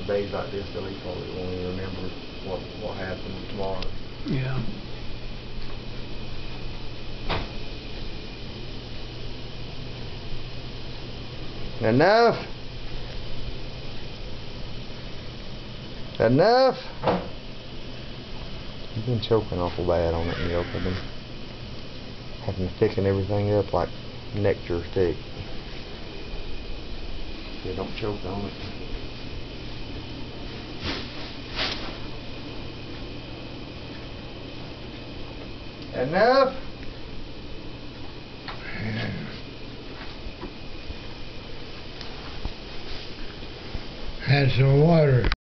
of days like this, at least probably won't even remember what happened tomorrow. Yeah. Enough. Enough. You've been choking awful bad on it milk. I've been having to thicken everything up like nectar thick. Yeah, don't choke on it. Enough. Had some water.